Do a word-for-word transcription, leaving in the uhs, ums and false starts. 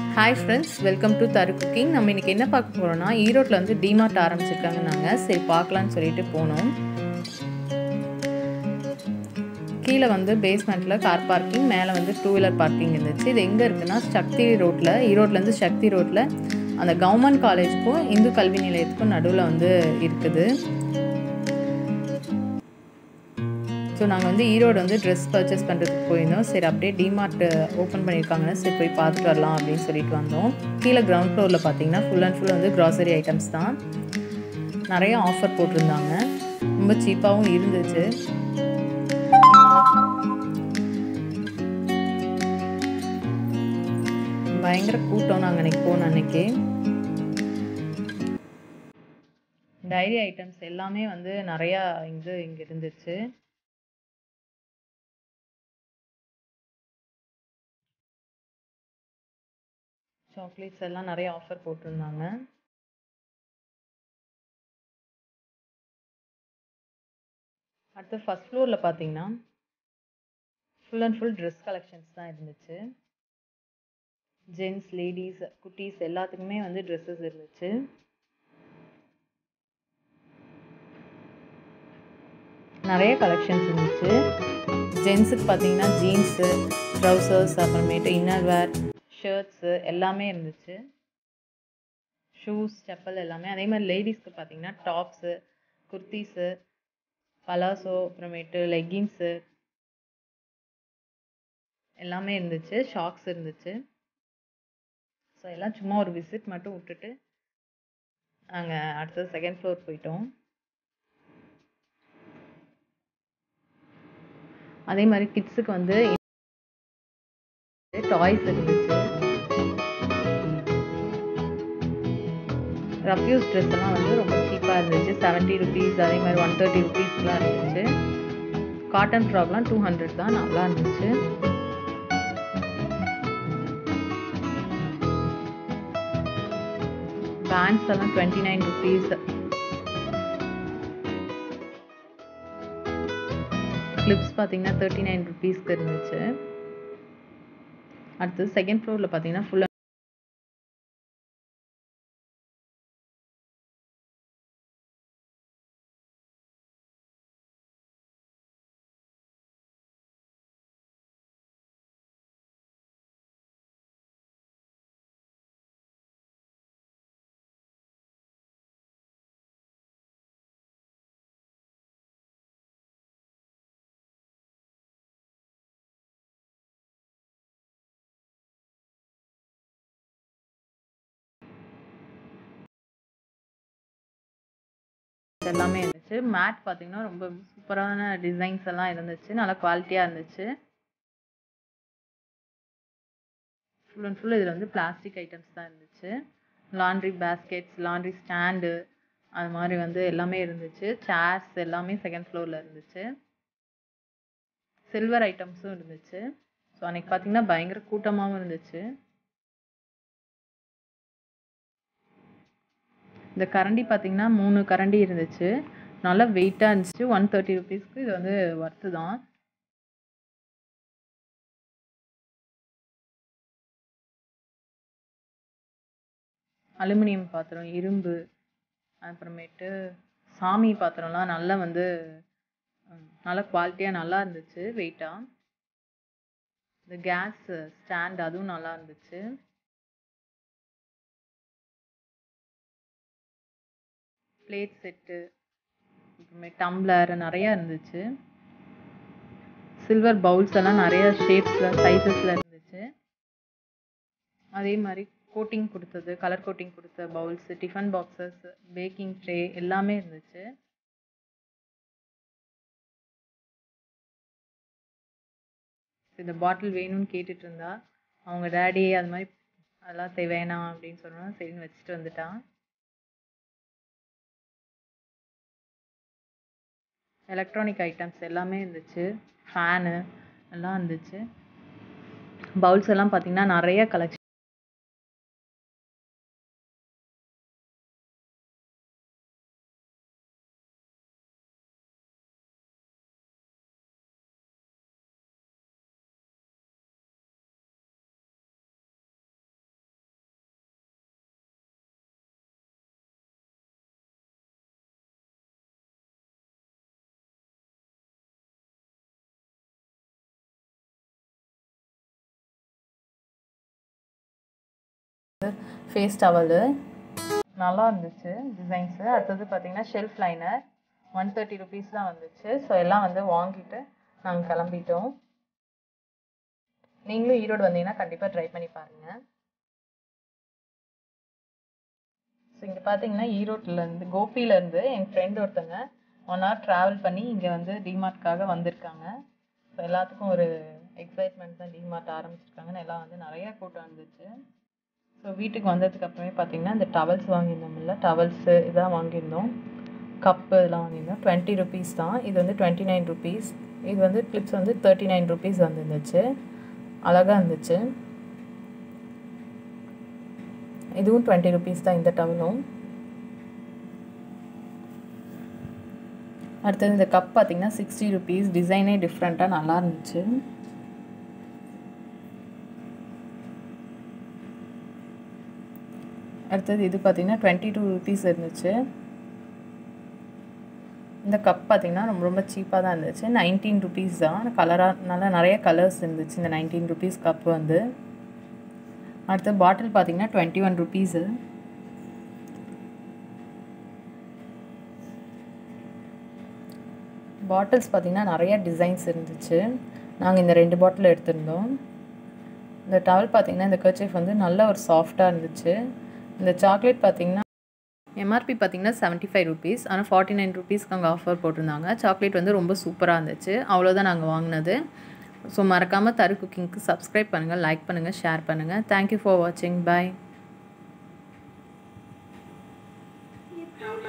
Hi friends, welcome to Taru Cooking. நம்ம இன்னைக்கு என்ன பார்க்க போறோம்னா ஈரோட்ல வந்து டிமார்ட் ஆரம்பிச்சிருக்காங்க. நாங்க சரி பார்க்கலாம்னு சொல்லிட்டு போனோம். கீழ வந்து பேஸ்மெண்ட்ல கார் பார்க்கிங், மேலே வந்து டூ வீலர் பார்க்கிங் இருந்துச்சு. இது எங்க இருக்குன்னா சக்தி ரோட்ல, ஈரோட்ல இருந்து சக்தி ரோட்ல அந்த கவர்மெண்ட் காலேஜுக்கும் இந்து கல்வி நிலையத்துக்கும் நடுவில் வந்து இருக்குது. ஸோ நாங்கள் வந்து ஈரோடு வந்து ட்ரெஸ் பர்ச்சேஸ் பண்ணுறதுக்கு போயிருந்தோம். சரி அப்படியே டிமார்ட் ஓப்பன் பண்ணியிருக்காங்கன்னு சரி போய் பார்த்துட்டு வரலாம் அப்படின்னு சொல்லிட்டு வந்தோம். கீழே கிரவுண்ட் ஃப்ளோரில் பார்த்தீங்கன்னா ஃபுல் அண்ட் ஃபுல் வந்து க்ராசரி ஐட்டம்ஸ் தான். நிறைய ஆஃபர் போட்டிருந்தாங்க, ரொம்ப சீப்பாகவும் இருந்துச்சு. பயங்கர கூட்டம் நாங்கள் அன்றைக்கி போன அன்னைக்கு. டைரி ஐட்டம்ஸ் எல்லாமே வந்து நிறையா இங்கே இங்கே இருந்துச்சு. சாக்லேட்ஸ் எல்லாம் நிறைய ஆஃபர் போட்டிருந்தாங்க. அடுத்து ஃபர்ஸ்ட் ஃப்ளோரில் பார்த்தீங்கன்னா full and full dress collections தான் இருந்துச்சு. ஜென்ஸ், லேடிஸ், குட்டீஸ் எல்லாத்துக்குமே வந்து ட்ரெஸ்ஸஸ் இருந்துச்சு. நிறைய கலெக்ஷன்ஸ் இருந்துச்சு. ஜென்ஸுக்கு பார்த்தீங்கன்னா ஜீன்ஸு, ட்ரௌசர்ஸ், அப்புறமேட்டு இன்னர் வேர், ஷர்ட்ஸு எல்லாமே இருந்துச்சு. ஷூஸ், செப்பல் எல்லாமே. அதே மாதிரி லேடிஸ்க்கு பார்த்தீங்கன்னா டாப்ஸு, குர்த்திஸு, பலாசோ, அப்புறமேட்டு லெக்கின்ஸு எல்லாமே இருந்துச்சு. ஷாக்ஸ் இருந்துச்சு. ஸோ எல்லாம் சும்மா ஒரு விசிட் மட்டும் விட்டுட்டு நாங்கள் அடுத்தது செகண்ட் ஃப்ளோர் போயிட்டோம். அதே மாதிரி கிட்ஸுக்கு வந்து டாய்ஸ் இருந்துச்சு. ரஃப்யூஸ் ட்ரெஸ் எல்லாம் வந்து ரொம்ப சீப்பாக இருந்துச்சு. செவன்ட்டி ருபீஸ், அதே மாதிரி ஒன் தேர்ட்டி ருபீஸ்லாம் இருந்துச்சு. காட்டன் ஃப்ராக்லாம் டூ ஹண்ட்ரட் தான், நல்லா இருந்துச்சு. பேண்ட்ஸ் எல்லாம் டுவெண்ட்டி நைன் ருபீஸ். கிளிப்ஸ் பார்த்தீங்கன்னா தேர்ட்டி நைன் ருபீஸ்க்கு இருந்துச்சு. அடுத்து செகண்ட் ஃப்ளோரில் பார்த்தீங்கன்னா ஃபுல்லாக எல்லாமே இருந்துச்சு. மேட் பார்த்தீங்கன்னா ரொம்ப சூப்பரான டிசைன்ஸ் எல்லாம் இருந்துச்சு, நல்லா குவாலிட்டியாக இருந்துச்சு. ஃபுல் அண்ட் ஃபுல் இதில் வந்து பிளாஸ்டிக் ஐட்டம்ஸ் தான் இருந்துச்சு. லாண்ட்ரி பேஸ்கெட்ஸ், லாண்ட்ரி ஸ்டாண்டு, அது மாதிரி வந்து எல்லாமே இருந்துச்சு. சேர்ஸ் எல்லாமே செகண்ட் ஃப்ளோரில் இருந்துச்சு. சில்வர் ஐட்டம்ஸும் இருந்துச்சு. ஸோ அன்றைக்கி பார்த்தீங்கன்னா பயங்கர கூட்டமாகவும் இருந்துச்சு. இந்த கரண்டி பார்த்தீங்கன்னா மூணு கரண்டி இருந்துச்சு, நல்லா வெயிட்டாக இருந்துச்சு. ஒன் தேர்ட்டி ருபீஸ்க்கு இது வந்து ஒர்த்து தான். அலுமினியம் பாத்திரம், இரும்பு, அப்புறமேட்டு சாமி பாத்திரம்லாம் நல்லா வந்து நல்லா குவாலிட்டியாக நல்லா இருந்துச்சு, வெயிட்டாக. இந்த கேஸ் ஸ்டாண்ட் அதுவும் நல்லா இருந்துச்சு. பிளேட் செட்டு, அப்புறமே டம்ளர் நிறையா இருந்துச்சு. சில்வர் பவுல்ஸ் எல்லாம் நிறைய ஷேப்ஸில், சைஸஸில் இருந்துச்சு. அதே மாதிரி கோட்டிங் கொடுத்தது, கலர் கோட்டிங் கொடுத்த bowls, tiffin boxes, baking tray எல்லாமே இருந்துச்சு. இந்த பாட்டில் வேணும்னு கேட்டுட்டு இருந்தா, அவங்க டேடி அது மாதிரி அதெல்லாம் சரி வேணாம் அப்படின்னு சொன்னோம், சரின்னு வச்சுட்டு வந்துட்டான். எலக்ட்ரானிக் ஐட்டம்ஸ் எல்லாமே இருந்துச்சு. ஃபேனு எல்லாம் இருந்துச்சு. பவுல்ஸ் எல்லாம் பார்த்தீங்கன்னா நிறைய கலெக்ஷன். ஃபேஸ் டவலு நல்லா இருந்துச்சு டிசைன்ஸு. அடுத்தது பார்த்தீங்கன்னா shelf liner one thirty rupees தான் வந்துச்சு. ஸோ எல்லாம் வந்து வாங்கிட்டு நாங்கள் கிளம்பிட்டோம். நீங்களும் ஈரோடு வந்தீங்கன்னா கண்டிப்பாக ட்ரை பண்ணி பாருங்கள். ஸோ இங்கே பார்த்தீங்கன்னா ஈரோட்டிலேருந்து கோபியிலேருந்து என் ஃப்ரெண்ட் ஒருத்தங்க ஒன் ஹவர் ட்ராவல் பண்ணி இங்கே வந்து டிமார்ட்காக வந்திருக்காங்க. ஸோ எல்லாத்துக்கும் ஒரு எக்ஸைட்மெண்ட் தான், டிமார்ட் ஆரம்பிச்சிருக்காங்கன்னு எல்லாம் வந்து நிறையா கூட்டம் வந்துச்சு. ஸோ வீட்டுக்கு வந்ததுக்கு அப்புறமே பார்த்தீங்கன்னா இந்த டவல்ஸ் வாங்கியிருந்தோம்ல, டவல்ஸு இதான் வாங்கியிருந்தோம். கப்பு இதெல்லாம் வாங்கியிருந்தோம். டுவெண்ட்டி ருபீஸ் தான். இது வந்து டுவெண்ட்டி நைன் ருபீஸ். இது வந்து கிளிப்ஸ் வந்து தேர்ட்டி நைன் ருபீஸ் வந்துருந்துச்சு. அழகாக இருந்துச்சு. இதுவும் டுவெண்ட்டி ருபீஸ் தான் இந்த டவலும். அடுத்தது இந்த கப் பார்த்தீங்கன்னா சிக்ஸ்டி ருபீஸ். டிசைனே டிஃப்ரெண்ட்டாக நல்லா இருந்துச்சு. அடுத்தது இது பார்த்தீங்கன்னா டுவெண்ட்டி டூ ருபீஸ் இருந்துச்சு. இந்த கப் பார்த்தீங்கன்னா ரொம்ப ரொம்ப சீப்பாக தான் இருந்துச்சு. நைன்டீன் ருபீஸ் தான். கலராக நல்லா நிறைய கலர்ஸ் இருந்துச்சு இந்த நைன்டீன் ருபீஸ் கப் வந்து. அடுத்து பாட்டில் பார்த்தீங்கன்னா டுவெண்ட்டி ஒன் ருபீஸு. பாட்டில்ஸ் பார்த்தீங்கன்னா நிறைய டிசைன்ஸ் இருந்துச்சு. நாங்கள் இந்த ரெண்டு பாட்டில் எடுத்திருந்தோம். இந்த டவல் பார்த்தீங்கன்னா இந்த கர்ச்சீஃப் வந்து நல்ல ஒரு சாஃப்டாக இருந்துச்சு. இந்த சாக்லேட் பார்த்தீங்கன்னா எம்ஆர்பி பார்த்தீங்கன்னா செவன்ட்டி ஃபைவ் ருபீஸ். ஆனால் ஃபார்ட்டி நைன் ருபீஸ்க்கு அங்கே ஆஃபர் போட்டிருந்தாங்க. சாக்லேட் வந்து ரொம்ப சூப்பராக இருந்துச்சு. அவ்வளோதான் நாங்கள் வாங்கினது. ஸோ மறக்காமல் தரு குக்கிங்க்கு சப்ஸ்கிரைப் பண்ணுங்கள், லைக் பண்ணுங்கள், ஷேர் பண்ணுங்கள். தேங்க்யூ ஃபார் வாட்சிங். பாய்.